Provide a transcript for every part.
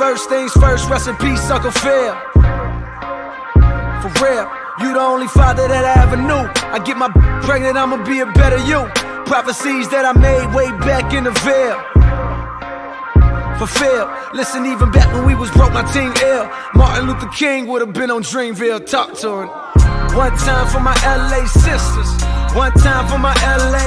First things first, rest in peace, Uncle Phil. For real, you the only father that I ever knew. I get my pregnant, I'ma be a better you. Prophecies that I made way back in the veil. Fulfilled. Listen, even back when we was broke, my team ill. Martin Luther King would've been on Dreamville. Talk to him. One time for my LA sisters. One time for my LA.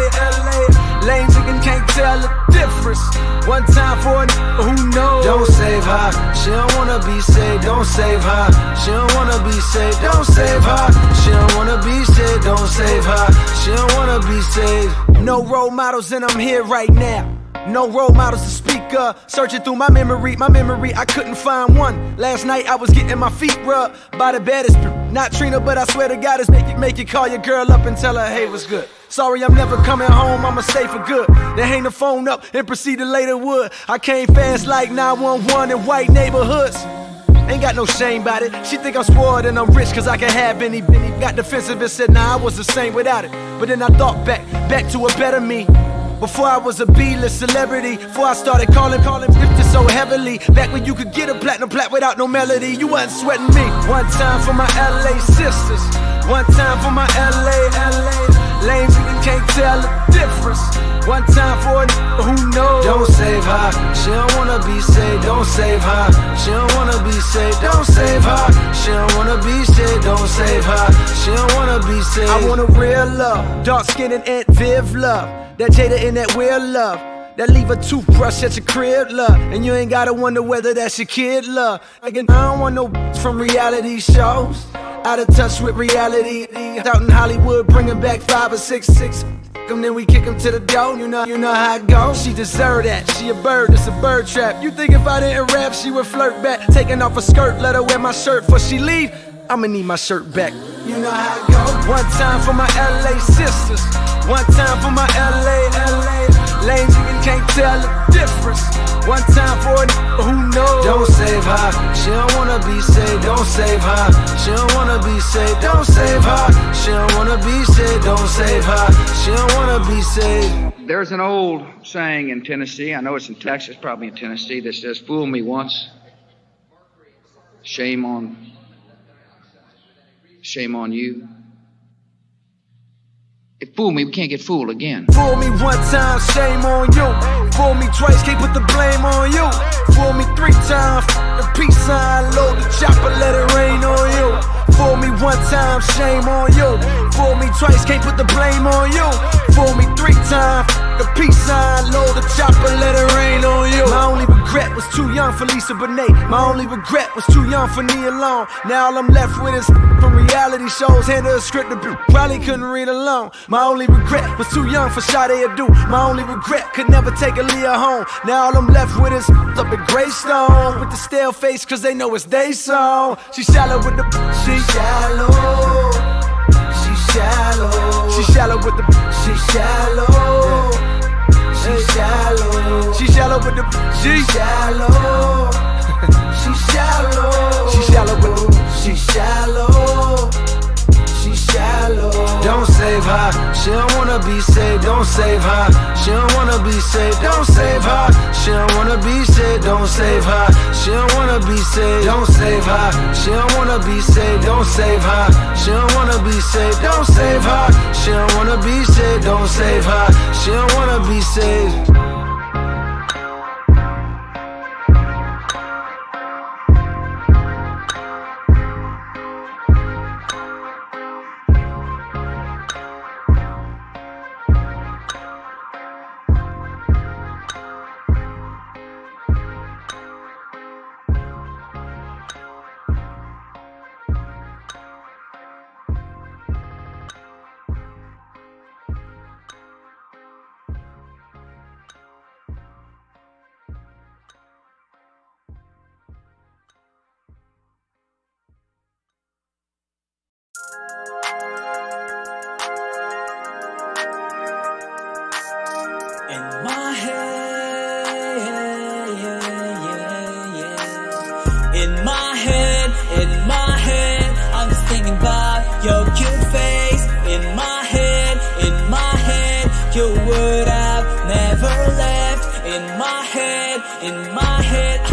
Lame chicken can't tell the difference. One time for a who knows. Don't save her. She don't wanna be saved. Don't save her. She don't wanna be saved. Don't save her. She don't wanna be saved. Don't save her. She don't wanna be saved. No role models and I'm here right now. No role models to speak of. Searching through my memory, I couldn't find one. Last night I was getting my feet rubbed by the baddest. Not Trina, but I swear to God, it's make you call your girl up and tell her, hey, what's good? Sorry, I'm never coming home, I'ma stay for good. Then hang the phone up and proceed to later wood. I came fast like 911 in white neighborhoods. Ain't got no shame about it. She think I'm spoiled and I'm rich cause I can have any. Got defensive and said, nah, I was the same without it. But then I thought back to a better me. Before I was a B-list celebrity, before I started calling bitches so heavily. Back when you could get a platinum plat without no melody, you wasn't sweating me. One time for my LA sisters. One time for my LA. Lame chicken can't tell the difference. One time for a who knows. Don't save her. She don't wanna be saved. Don't save her. She don't wanna be saved. Don't save her. She don't wanna be saved. Don't save her. She don't wanna be saved. I want a real love, dark skin and Aunt Viv love. That Jada in that weird love. That leave a toothbrush at your crib, love. And you ain't gotta wonder whether that's your kid, love. Again, I don't want no from reality shows. Out of touch with reality. Out in Hollywood, bringing back 5 or 6. And then we kick him to the door, you know how it goes. She deserve that, she a bird, it's a bird trap. You think if I didn't rap, she would flirt back. Taking off her skirt, let her wear my shirt before she leave. I'ma need my shirt back. You know how it goes. One time for my LA sisters. One time for my LA. Lame chicken can't tell the difference. One time for a who knows. Don't save her. She don't wanna be saved. Don't save her. She don't wanna be saved. Don't save her. She don't wanna be saved. Don't save her. She don't wanna be saved. There's an old saying in Tennessee, I know it's in Texas, probably in Tennessee, that says, fool me once, shame on you. If fool me, we can't get fooled again. Fool me one time, shame on you. Fool me twice, can't put the blame on you. Fool me 3 times, the peace sign, load the chopper, let it rain on you. Fool me one time, shame on you. Fool me twice, can't put the blame on you. Fool me 3 times, the peace sign, load the chopper, let it rain on you. My only regret was too young for Lisa Bonet. My only regret was too young for Nia Long. Now all I'm left with is from reality shows. Hand her a script to probably couldn't read alone. My only regret was too young for Sade Adu. My only regret could never take Aaliyah home. Now all I'm left with is up at Greystone with the stale face cause they know it's they song. She shallow with the she shallow. She shallow. She shallow with the she shallow. She shallow. She shallow with the she shallow. She shallow. She shallow with the she shallow. She shallow. Don't save her. She don't wanna be saved. Don't save her. She don't wanna be saved. Don't save her. She don't wanna be saved. Don't save her. She don't wanna be saved. Don't save her. She don't wanna be saved. Don't save her. She don't wanna be saved. Don't save her. She don't wanna be saved. Don't save her. She don't wanna be saved. In my head, in my head, I'm just thinking about your cute face. In my head, you would have never left. In my head, I'm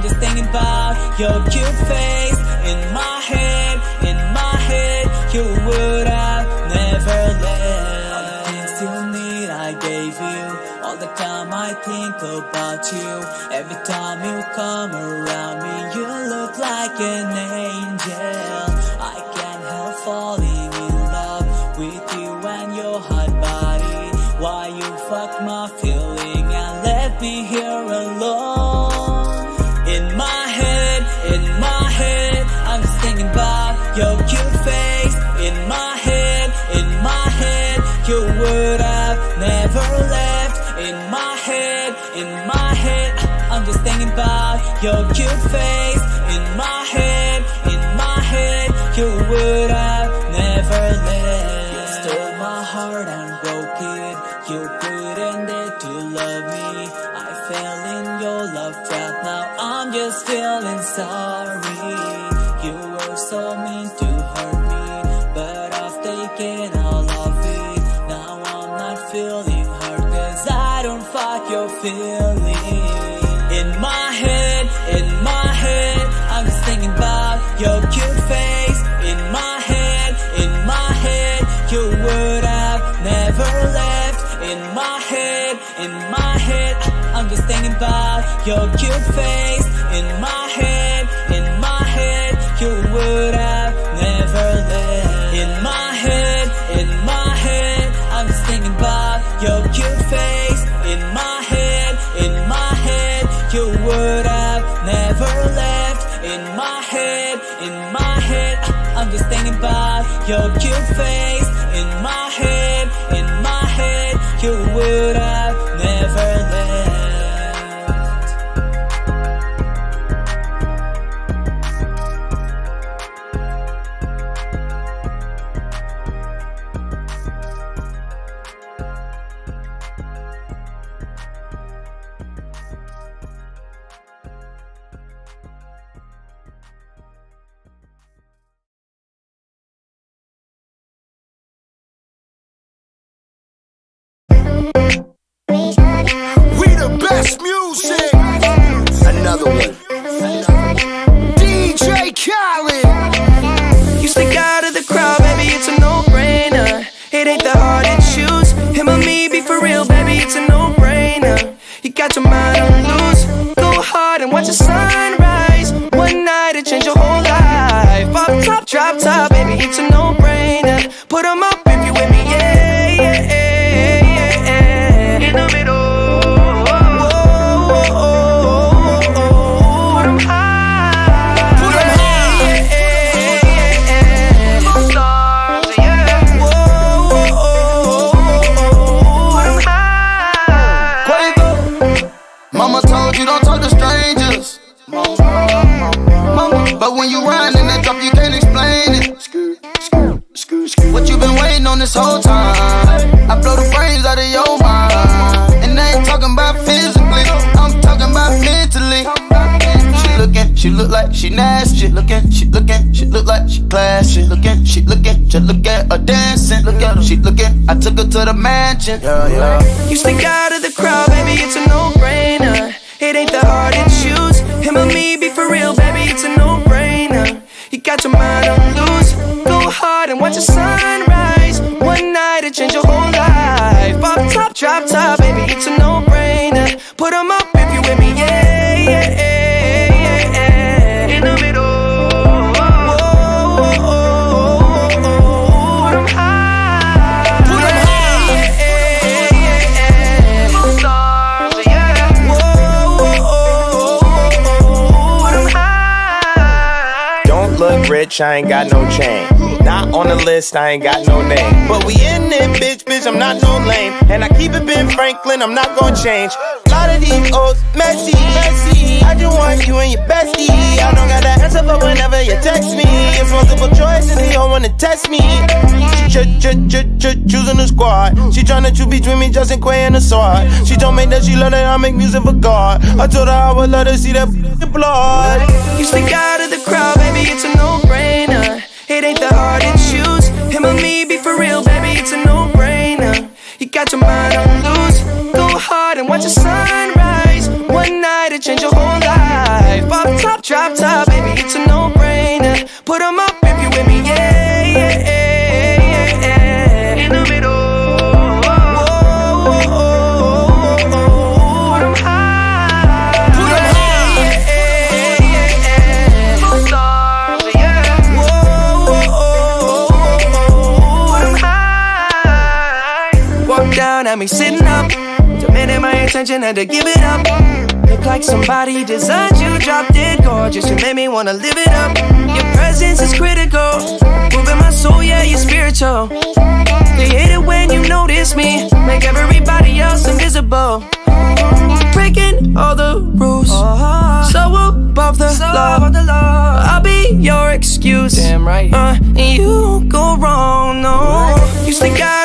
just thinking about your cute face. In my head, you would have never left. All the things you need I gave you. All the time I think about you. Every time you come around me, you look like an angel. I can't help falling in love with you and your hot body. Why you fuck my feeling and left me here alone? In my head, I'm just thinking about your cute face. In my head, you would have never left. In my head, I'm just thinking about your cute face. In my head, you would have never left. You stole my heart and broke it. You couldn't dare to love me. I fell in your love trap. Now I'm just feeling sorry. You were so mean to hurt me, but I've taken all of it. Now I'm not feeling hurt, 'cause I don't fuck your feelings. In my head, I'm just thinking about your cute face. In my head, you would have never left. In my head, I'm just thinking about your cute face. In my head, you would have never left. In my head, I'm just thinking about your cute face. In my head, you would have never left. In my head, I'm just thinking about your cute face. In my head, you would have never left. We the best music. Another one. DJ Khaled. You stick out of the crowd, baby, it's a no-brainer. It ain't that hard to choose. Him or me, be for real, baby, it's a no-brainer. You got your mind on loose. Go hard and watch the sunrise. One night to change your whole life. Pop top, drop top, baby, it's a no-brainer. Put 'em up if you with me, yeah, yeah, yeah, yeah. In the middle. But when you run in that drop, you can't explain it. What you been waiting on this whole time? I blow the brains out of your mind. And I ain't talking about physically, I'm talking about mentally. She look like she nasty. She look like she classy. She just look at her dancing. She looking, I took her to the mansion. Yeah. You stick out of the crowd, baby, it's a no-brainer. It ain't that hard to choose. Him or me, be for real, baby, it's a no-brainer. You got your mind on loose. Go hard and watch the sunrise. One night to change your whole life. Pop top, drop top, baby, it's a no-brainer. Put 'em up if you with me, yeah, yeah, yeah, yeah. In the middle. Rich, I ain't got no chain. Not on the list, I ain't got no name. But we in it, bitch, I'm not no lame. And I keep it Ben Franklin, I'm not gonna change. A lot of these old messy. I just want you and your bestie. I don't got that answer, but whenever you text me, it's multiple choice and they don't wanna test me. Choosing the squad. She tryna choose between me, Justin Quay and the sword. She told me that she love that I make music for God. I told her I would let her see that blood. You stick out of the crowd, baby, it's a no-brainer. It ain't that hard to choose. Him or me, be for real, baby, it's a no-brainer. You got your mind on loose. Go hard and watch the sunrise. One night to change your whole life. Roof up top, drop top, baby, it's a no-brainer. Put them up if you with me, yeah, yeah, yeah, yeah. In the middle. At me sitting up, demanding my attention, had to give it up. Look like somebody designed you, drop dead gorgeous. You made me wanna live it up. Your presence is critical, moving my soul, yeah, you're spiritual. They hate it when you notice me, make everybody else invisible. Breaking all the rules, so above the law. I'll be your excuse, damn right. And you go wrong, no. You stick out